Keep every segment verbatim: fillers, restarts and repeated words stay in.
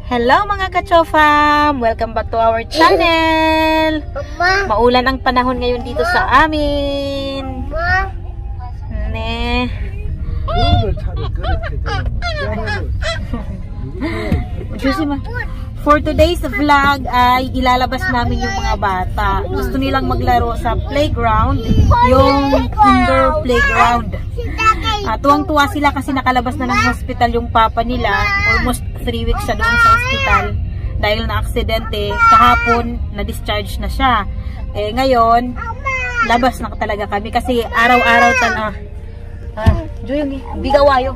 Hello mga ka-chofam! Welcome back to our channel! Maulan ang panahon ngayon dito sa amin. Ne. For today's vlog ay ilalabas namin yung mga bata. Gusto nilang maglaro sa playground, yung indoor playground. Uh, tuwang-tuwa sila kasi nakalabas na ng hospital yung papa nila. Almost three weeks siya doon sa hospital dahil na-aksidente. Kahapon, na-discharge na siya. Eh, ngayon, labas na talaga kami kasi araw-araw tana. Ah, Joy, bigawayo.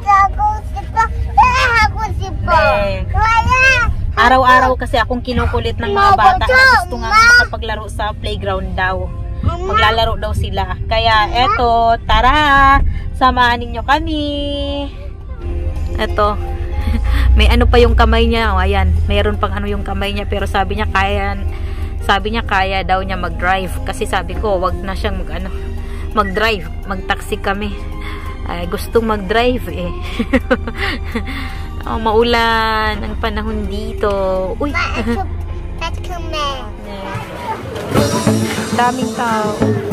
Araw-araw kasi akong kinukulit ng mga bata na gusto nga makapaglaro sa playground daw. Maglalaro daw sila. Kaya eto, tara, samahan ninyo kami. Eto, may ano pa yung kamay niya. O, ayan, mayroon pang ano yung kamay niya. Pero sabi niya kaya, sabi niya kaya daw niya mag-drive. Kasi sabi ko, wag na siyang mag, ano, mag-drive. Mag-taxi kami. Ay, gustong mag-drive eh. Oh, maulan ang panahon dito. Uy! Daming tao.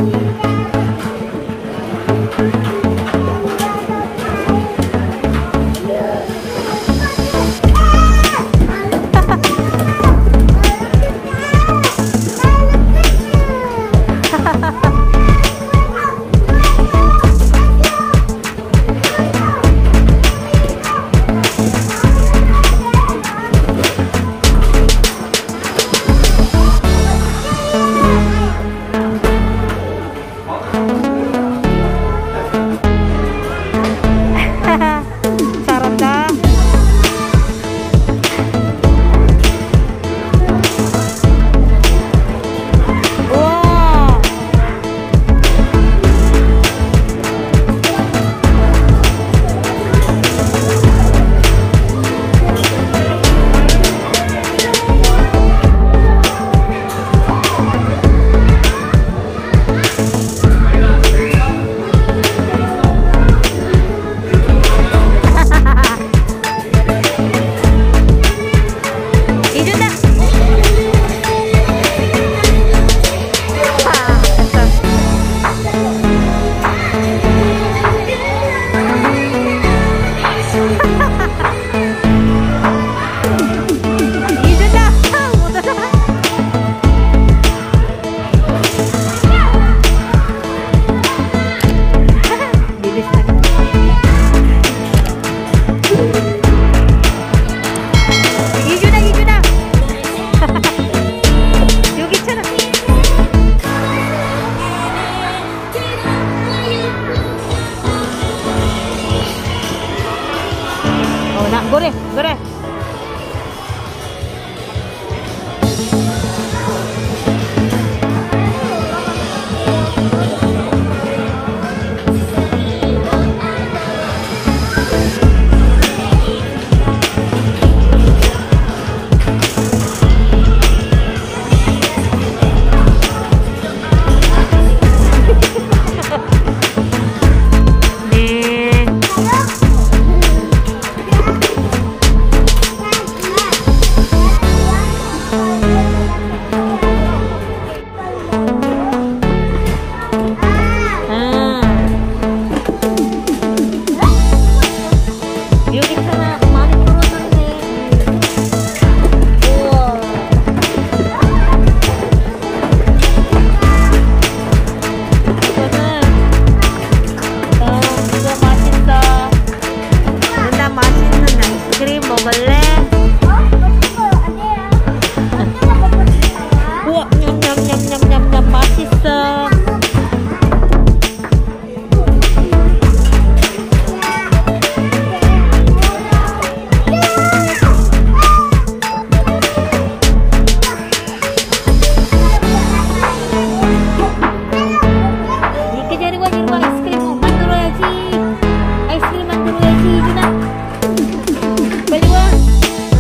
Gore, gore. Baliwa.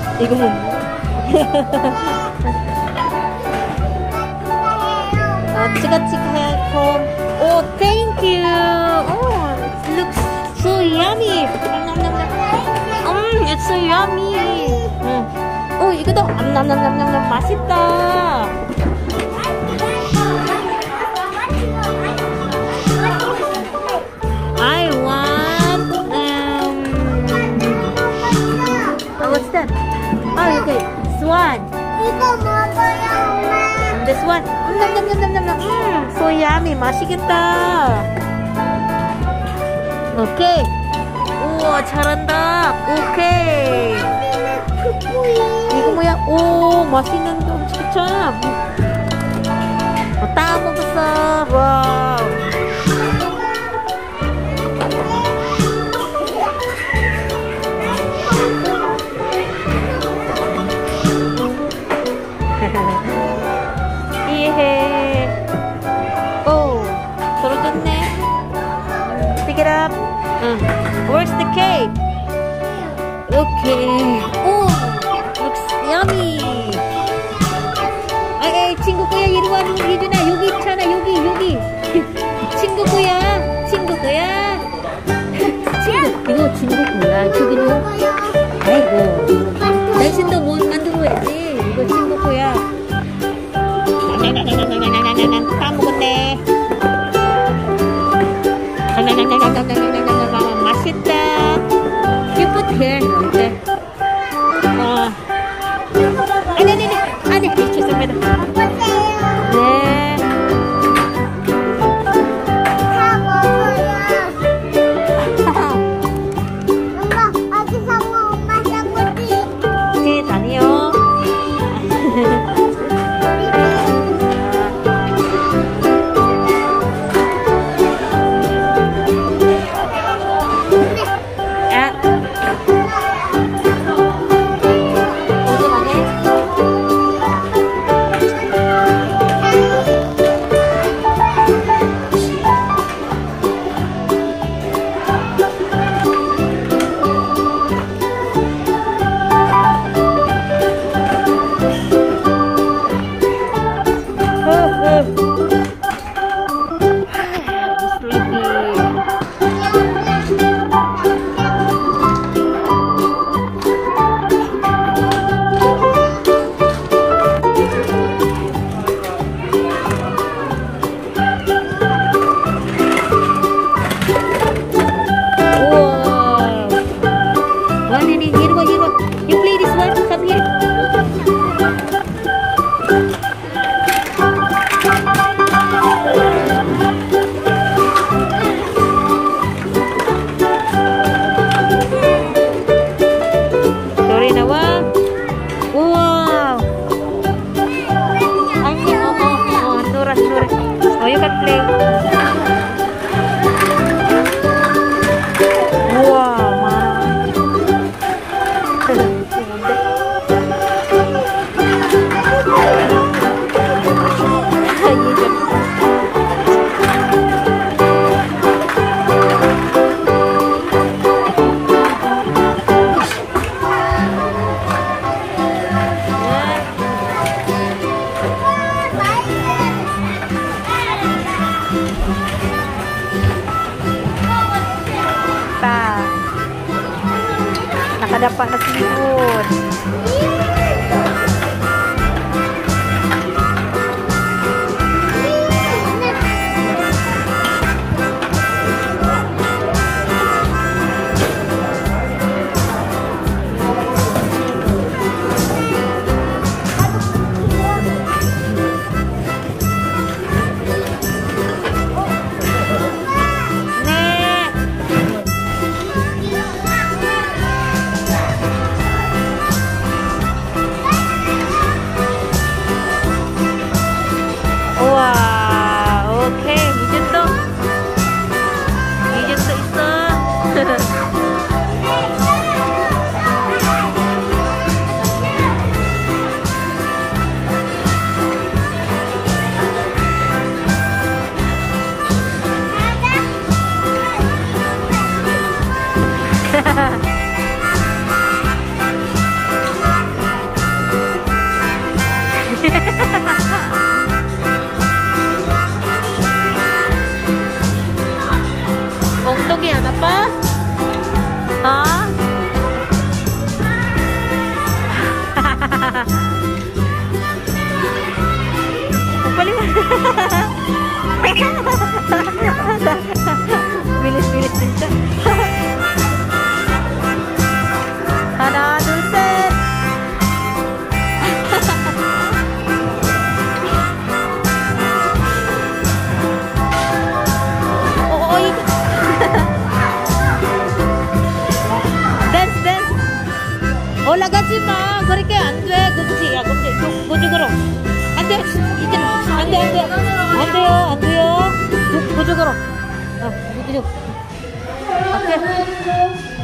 이거 뭐? 아, 치가치가 콤. 오, thank you. Oh, it looks so yummy. 음, it's so yummy. 응. 어, 이거도 암남남남남 맛있다. I want um. Oh, what's that? Oh, okay, this one. 이거 먹어요, 엄마. This one. 남남남남남. 음, so yummy. 맛있겠다. 오케이. 우와, 잘한다. 오케이. 이거 뭐야? 오, 맛있는 음식 참. 어, 다 먹었어. 와. 이해. 오, 떨어졌네. Pick it up. 응. Where's the cake? Okay. Oh, looks yummy. Ay, ay, 친구야, 이리 와, 예준아, 여기 있잖아, 여기, 여기. 친구야, 친구야. 친구, 이거 친구야, 저기는. 아이고, 당신도 못 만들어야지. 이거 친구야. 다 먹었네. 맛있다. You put here. Okay. 어. 아니, 아니, 아니. 아니, 죄송합니다. 네. 다 먹어요. 엄마, 어디서 먹어? 엄마 사고지. 네, 다니요. Nakadapak na sipon. 올라가지 마. 그렇게 안 돼. 그렇지. 야, 그렇지. 그, 그쪽으로. 안 돼. 이제 안 돼, 안 돼. 안 돼요, 안 돼요. 그, 그쪽으로. 어, 그쪽. 오케이.